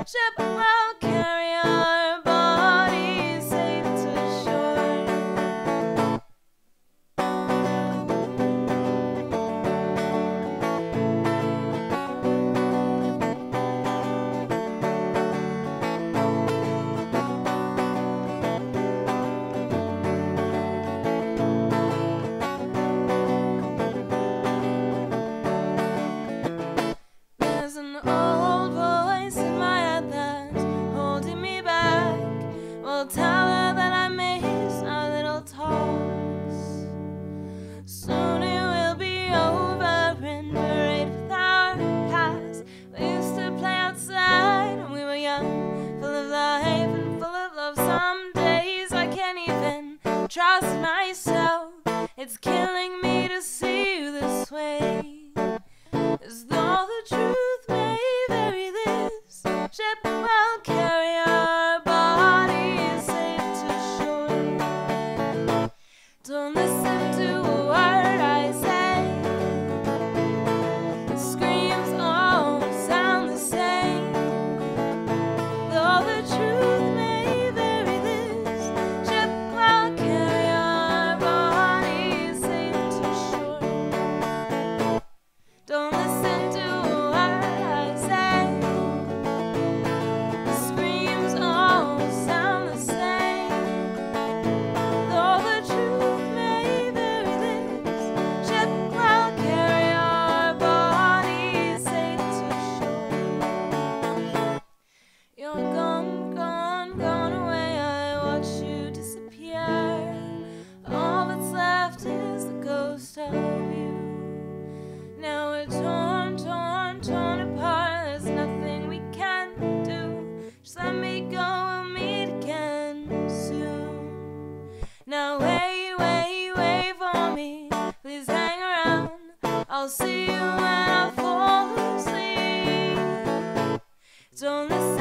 ship will carry our bodies safe to shore. There's an old voice in my head that's holding me back. Well, tell her that I miss our little talks. Soon it will be over and parade with our past. We used to play outside when we were young, full of life and full of love. Some days I can't even trust myself. It's killing me to see you this way, as though the truth may vary. This ship will carry our bodies safe to shore. Don't listen to a word I say. The screams all sound the same. Though the truth may vary, this ship will carry our bodies safe to shore. Don't listen to a word I say. The screams all sound the same. Though the truth may vary, this ship will carry our bodies safe to shore. You're gone, gone, gone away. I watch you disappear. All that's left is the ghost of you. Now we're torn, torn, torn apart. There's nothing we can do. Just let me go, we'll meet again soon. Now wait, wait, wait for me. Please hang around. I'll see you when I fall asleep. Don't listen